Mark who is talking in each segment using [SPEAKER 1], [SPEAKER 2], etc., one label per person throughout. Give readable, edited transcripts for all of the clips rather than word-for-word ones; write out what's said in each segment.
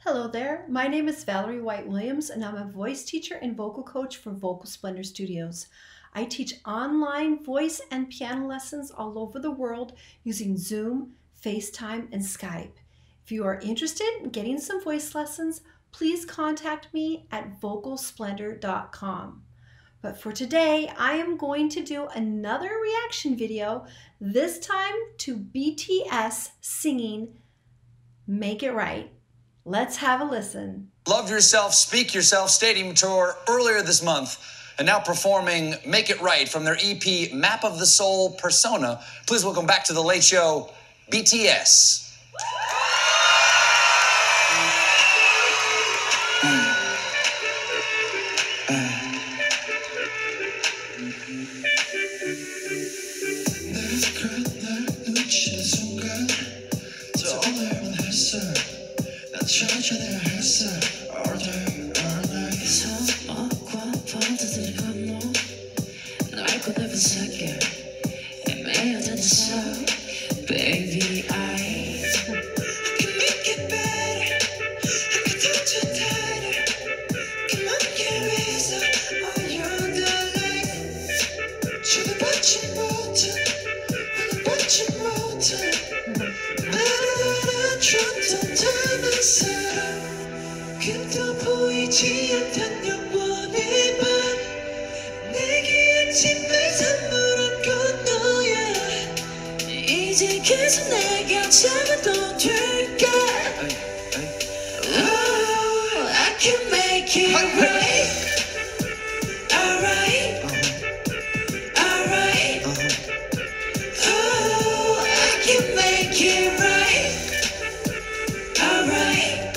[SPEAKER 1] Hello there, my name is Valerie White-Williams and I'm a voice teacher and vocal coach for Vocal Splendor Studios. I teach online voice and piano lessons all over the world using Zoom, FaceTime, and Skype. If you are interested in getting some voice lessons, please contact me at vocalsplendor.com. But for today, I am going to do another reaction video, this time to BTS singing Make It Right. Let's have a listen.
[SPEAKER 2] Love Yourself, Speak Yourself stadium tour earlier this month, and now performing Make It Right from their EP Map of the Soul Persona. Please welcome back to The Late Show, BTS.
[SPEAKER 3] 천천히 했어 all day 손목과 뻗어들 건너 넓고 넓은 세계 애매해졌어 baby I can make it better I can touch you tighter come on get reason all your life 쳐다보지 못해 알아보지 못해 나를 줬던 닮았어 그도 보이지 않던 영원의 밤 내게 아침을 선물한 건 너야 이제 계속 내가 잡아도 될까 Oh, I can make it right Alright Alright Oh, I can make it right Alright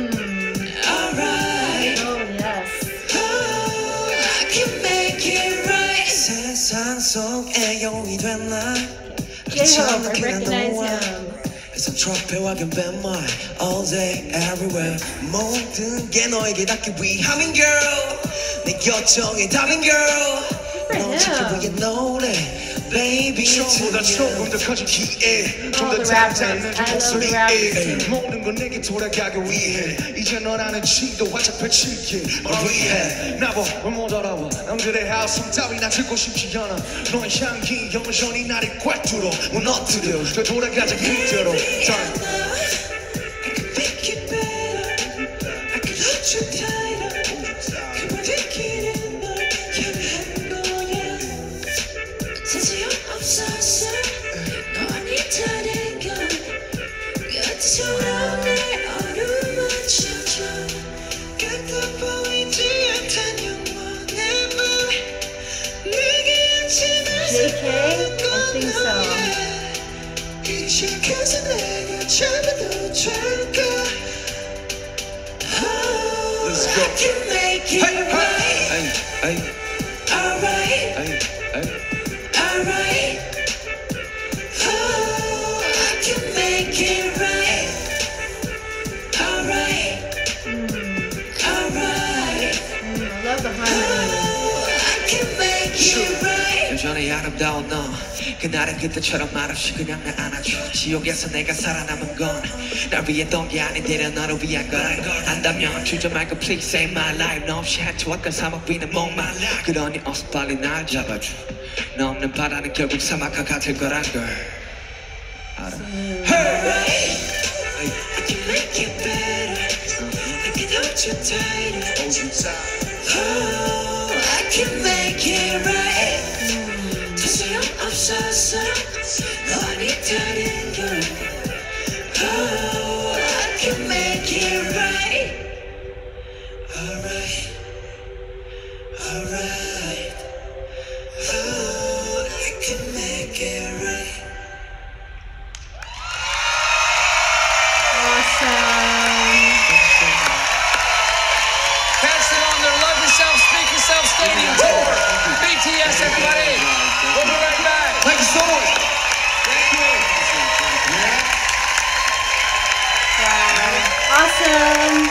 [SPEAKER 3] Alright
[SPEAKER 1] Oh yes.
[SPEAKER 3] Oh, I can make it right 세상 속에 영웅이 된 날
[SPEAKER 1] J-Hope, I recognize him.
[SPEAKER 3] It's a trophy I can bet my all day everywhere 모든 게 너에게 닿기 위함인 girl 내 결정의 답인 girl 넌 찾기 위해 노래 baby
[SPEAKER 4] 처음보다 조금 더 커진 기회 좀 더
[SPEAKER 1] rappers.
[SPEAKER 4] 닿는
[SPEAKER 1] I love the
[SPEAKER 4] 목소리에
[SPEAKER 1] rappers.
[SPEAKER 4] 모든 건 내게 돌아가기 위해 이제 너라는 지도 활짝 펼칠게 널 위해 나보 못 알아봐 남들의 하우스 따위 나 듣고 싶지 않아 너의 향기 영원히 나를 꿰뚫어 무너뜨려 되돌아가자 그대로
[SPEAKER 3] I can make it better I can hold you tighter 그 모든 길은 널 향한 거야 소용없었어 너 아니다는 건 끝처럼 내 어루만져줘 끝도 보이지 않던 영원의 밤 내게 아침을
[SPEAKER 1] JK? I think so.
[SPEAKER 3] 이제 계속 내가 잡아도 될까 Oh,
[SPEAKER 4] Let's go.
[SPEAKER 3] I can make it right
[SPEAKER 4] Hey, hey,
[SPEAKER 3] Alright
[SPEAKER 4] hey, hey.
[SPEAKER 3] Alright Oh, I can make it right Alright Alright
[SPEAKER 1] I love the harmony.
[SPEAKER 3] Oh, I can make it right
[SPEAKER 5] 여전히 아름다운 너 그날은 그때처럼 말없이 그냥 날 안아줘 지옥에서 내가 살아남은 건 날 위해 던 게 아닌데 너를 위한 걸 안다면 주저 말고 please save my life 너 없이 헤쳐왔던 사막 위는 목말라 그러니 어서 빨리 날 잡아줘 너 없는 바다는 결국 사막과 같을 거란 걸 알아
[SPEAKER 3] Alright I can make it better I can hold you tighter Oh, I can make it right 더 소용없었어 너 아니다는 걸 Oh, I can make it right Alright Alright Oh, I can make it right
[SPEAKER 1] Awesome.
[SPEAKER 2] Catch them on their Love Yourself, Speak Yourself stadium tour. BTS, everybody. We'll be right back.
[SPEAKER 4] Thank you so much.
[SPEAKER 2] Thank you.
[SPEAKER 1] Wow. Awesome.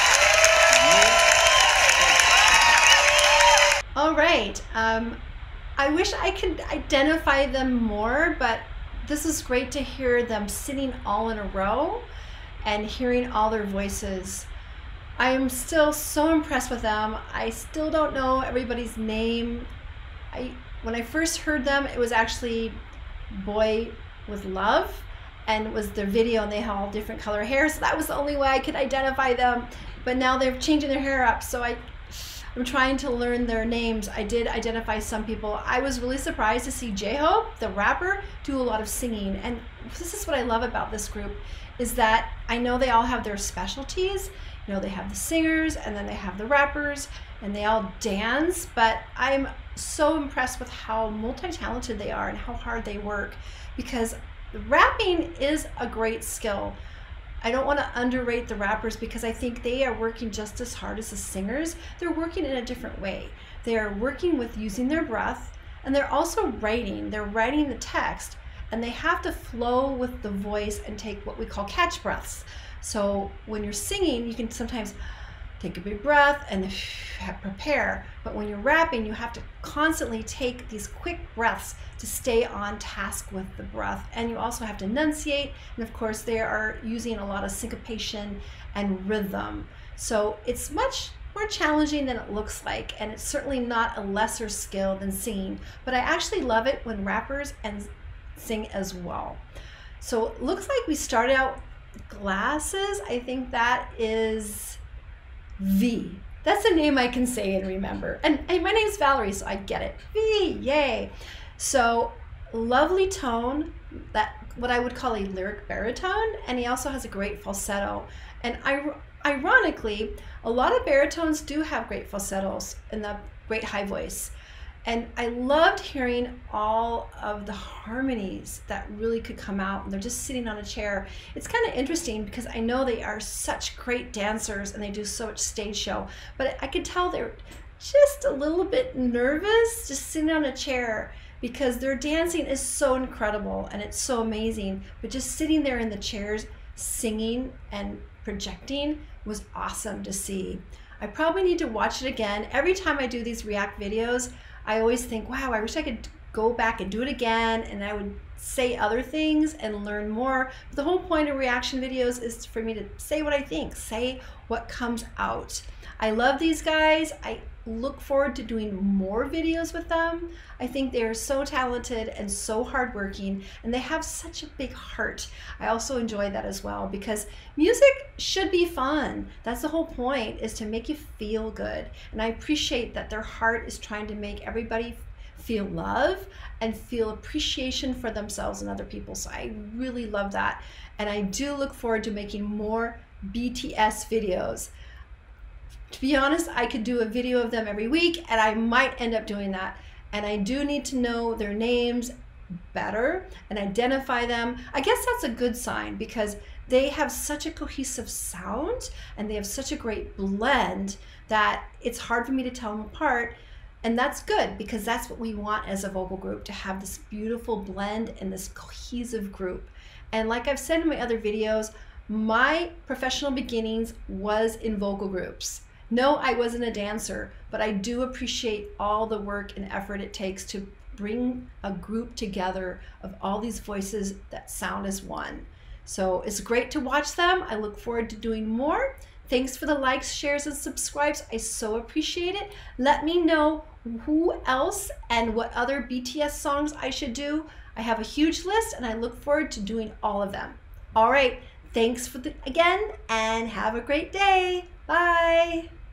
[SPEAKER 1] All right. I wish I could identify them more, but this is great to hear them sitting all in a row. and hearing all their voices. I am still so impressed with them. I still don't know everybody's name. When I first heard them, it was actually Boy with Love, and it was their video, and they had all different color hair, so that was the only way I could identify them. But now they're changing their hair up, so I'm trying to learn their names. I did identify some people. I was really surprised to see J-Hope, the rapper, do a lot of singing. And this is what I love about this group, is that I know they all have their specialties. You know, they have the singers, and then they have the rappers, and they all dance, but I'm so impressed with how multi-talented they are and how hard they work, because rapping is a great skill. I don't want to underrate the rappers, because I think they are working just as hard as the singers. They're working in a different way. They are working with using their breath, and they're also writing. They're writing the text, and they have to flow with the voice and take what we call catch breaths. So when you're singing, you can sometimes take a big breath and prepare. But when you're rapping, you have to constantly take these quick breaths to stay on task with the breath. And you also have to enunciate. And of course, they are using a lot of syncopation and rhythm. So it's much more challenging than it looks like. And it's certainly not a lesser skill than singing. But I actually love it when rappers and sing as well. So it looks like we started out Glasses. I think that is V. That's a name I can say and remember. And my name's Valerie, so I get it. V, yay. So lovely tone, that what I would call a lyric baritone, and he also has a great falsetto. And ironically, a lot of baritones do have great falsettos and the great high voice. And I loved hearing all of the harmonies that really could come out, and they're just sitting on a chair. It's kind of interesting because I know they are such great dancers and they do so much stage show, but I could tell they're just a little bit nervous just sitting on a chair, because their dancing is so incredible and it's so amazing, but just sitting there in the chairs singing and projecting was awesome to see. I probably need to watch it again. Every time I do these React videos, I always think, wow, I wish I could go back and do it again, and I would say other things and learn more. But the whole point of reaction videos is for me to say what I think, say what comes out. I love these guys. I look forward to doing more videos with them. I think they are so talented and so hardworking, and they have such a big heart. I also enjoy that as well, because music should be fun. That's the whole point, is to make you feel good. And I appreciate that their heart is trying to make everybody feel love and feel appreciation for themselves and other people. So I really love that. And I do look forward to making more BTS videos. To be honest, I could do a video of them every week, and I might end up doing that. And I do need to know their names better and identify them. I guess that's a good sign, because they have such a cohesive sound and they have such a great blend that it's hard for me to tell them apart. And that's good, because that's what we want as a vocal group, to have this beautiful blend and this cohesive group. And like I've said in my other videos, my professional beginnings was in vocal groups. No, I wasn't a dancer, but I do appreciate all the work and effort it takes to bring a group together of all these voices that sound as one. So it's great to watch them. I look forward to doing more. Thanks for the likes, shares, and subscribes. I so appreciate it. Let me know who else and what other BTS songs I should do. I have a huge list, and I look forward to doing all of them. All right, thanks again, and have a great day. Bye.